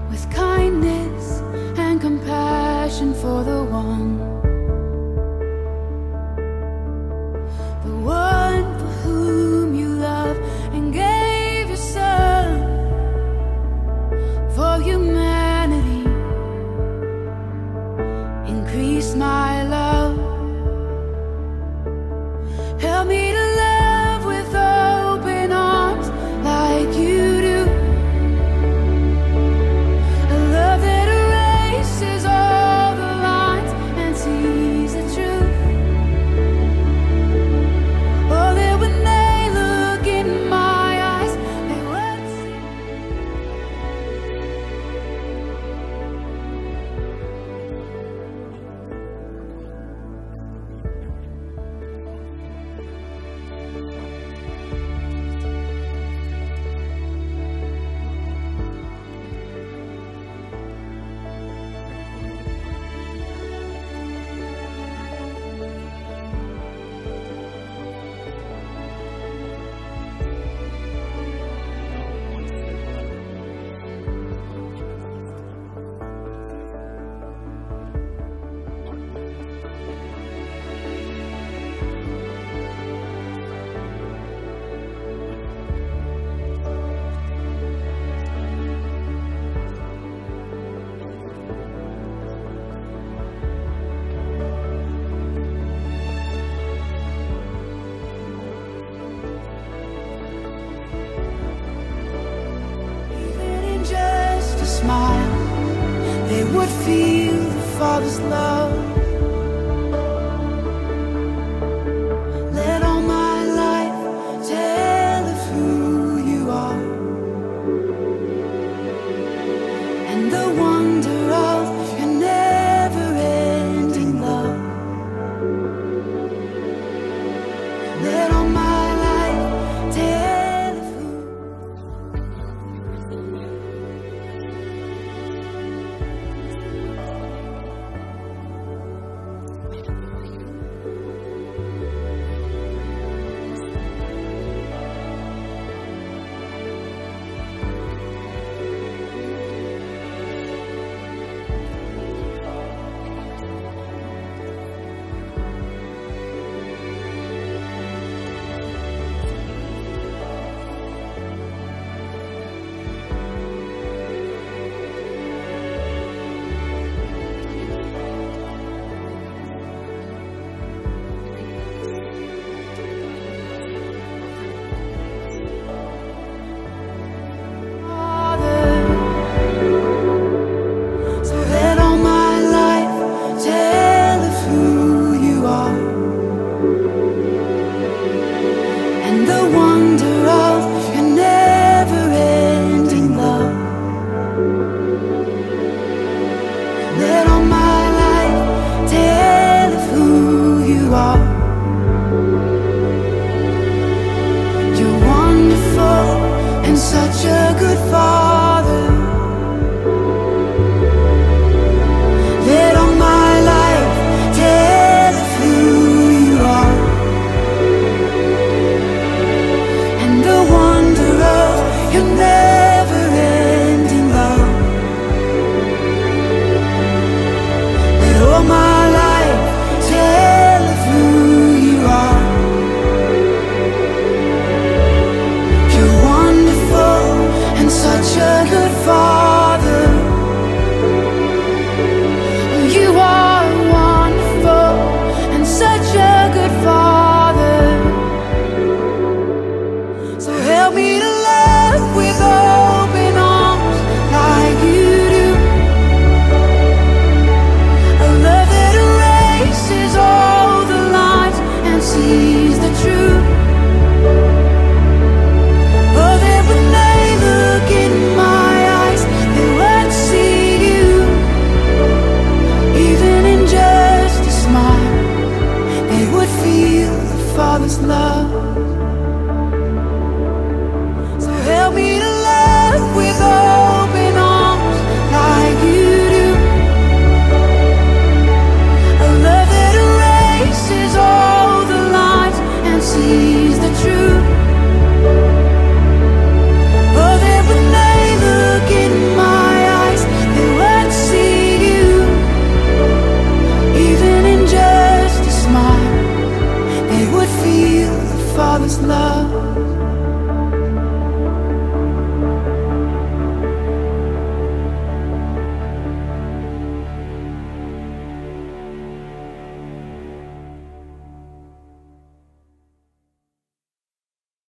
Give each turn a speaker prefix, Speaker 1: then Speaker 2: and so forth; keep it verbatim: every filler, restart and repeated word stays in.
Speaker 1: with kindness and compassion for the one, the one for whom you love and gave your son for humanity. Increase my love, help me to love with open arms like you do. A love that erases all the lines and sees the truth. Oh, that when they look in my eyes, they would see. Smile, they would feel the Father's love. Let all my life tell of who you are, and the wonder of your never-ending love. Let all my life tell of who. Let all my life tell of who you are. You're wonderful and such a good Father. Let all my life tell of who you are, and the wonder of your never-ending love. Let all my life tell of who you are. You're wonderful and such a good Father. You are wonderful and such a good Father. So help me to love with open arms like you do. A love that erases all the lines and sees the truth. Oh, that when they look in my eyes, they would see you. Even in just a smile, they would feel the Father's love. So help me to love with open arms like you do. A love that erases all the lines and sees the truth.